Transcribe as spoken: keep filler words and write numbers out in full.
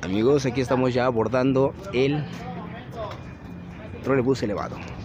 Amigos, aquí estamos ya abordando el trolebús elevado.